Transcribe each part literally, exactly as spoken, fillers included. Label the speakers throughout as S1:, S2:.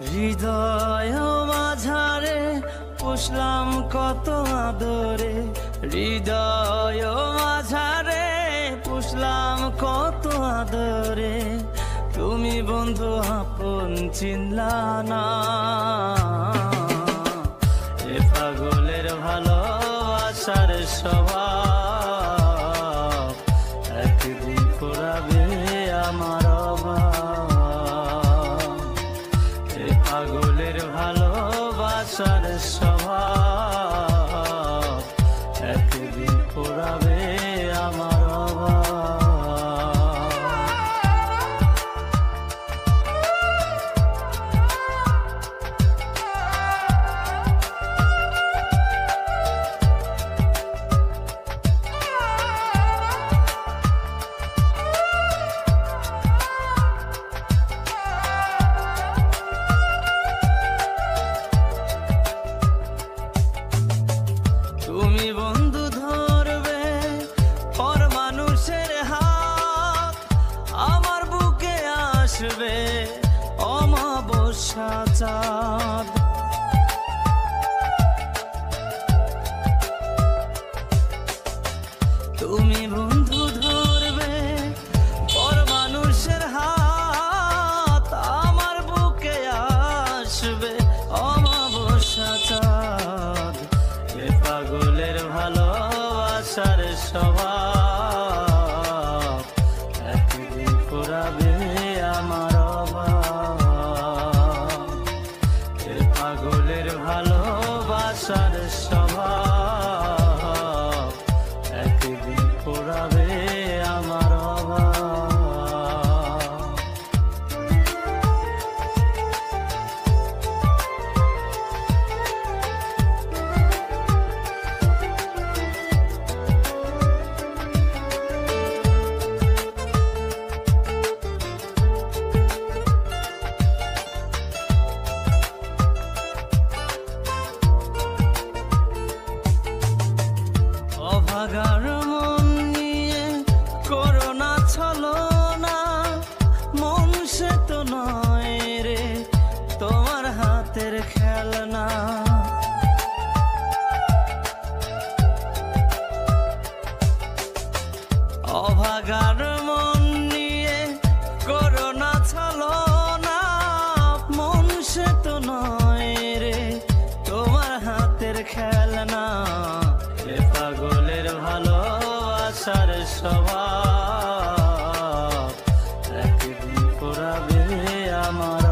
S1: হৃদয় মাঝারে পুষলাম কত আদরে, হৃদয় মাঝারে পুষলাম কত আদরে, তুমি বন্ধু আপন চিনলা না। এ পাগলের ভালোবাসার স্বভাব একদিন ফুরাবে আমার অভাব। এ পাগলের ভালোবাসার স্বভাব একদিন ফুরাবে আমার অভাব। তুমি বন্ধু ধরবে পর মানুষের হাত, আমার বুকে আসবে অমাবস্যা চাঁদ। তুমি বন্ধু ধরবে পর মানুষের হাত, আমার বুকে আসবে অমাবস্যা চাঁদ। এ পাগলের ভালোবাসার স্বভাব একদিন ফুরাবে আমার অভাব। এ পাগলের ভালোবাসার স্বভাব একদিন ফুরাবে আমার অভাব। অভাগার মন নিয়ে করোনা ছলনা, মন সে তো নয় রে তোমার হাতের খেলনা। অভাগার মন নিয়ে করোনা ছলনা, মন সে তো নয় রে তোমার হাতের খেলনা। এ পাগলের ভালোবাসার স্বভাব একদিন ফুরাবে আমার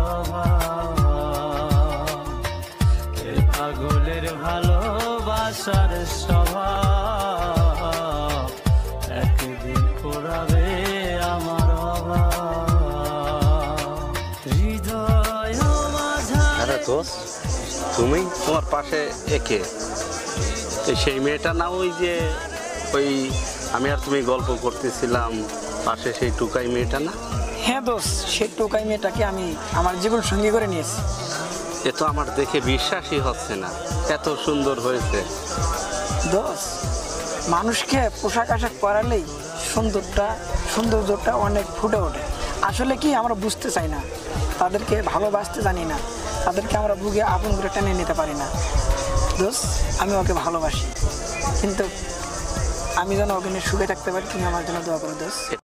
S1: অভাব। এ পাগলের ভালোবাসার স্বভাব একদিন ফুরাবে আমার অভাব। হৃদয় মাঝারে
S2: তুমি তোমার পাশে একে সেই মেয়েটা না, ওই যে ওই আমি আর তুমি গল্প করতেছিলাম পাশে সেই টুকাই মেয়েটা না?
S3: হ্যাঁ দোষ, সেই টোকাই মেয়েটাকে আমি আমার জীবন সঙ্গী করে নিয়েছি।
S2: এ তো আমার দেখে বিশ্বাসই হচ্ছে না, এত সুন্দর হয়েছে।
S3: দোষ, মানুষকে পোশাক আশাক পরালেই সুন্দরটা সৌন্দর্যটা অনেক ফুটে ওঠে। আসলে কি আমরা বুঝতে চাই না, তাদেরকে ভালোবাসতে জানি না, তাদেরকে আমরা বুকে আপন করে টেনে নিতে পারি না। দোষ, আমি ওকে ভালোবাসি, কিন্তু আমি যেন ওকে নিয়ে সুখে থাকতে পারি, তুমি আমার জন্য দোয়া করো দোষ।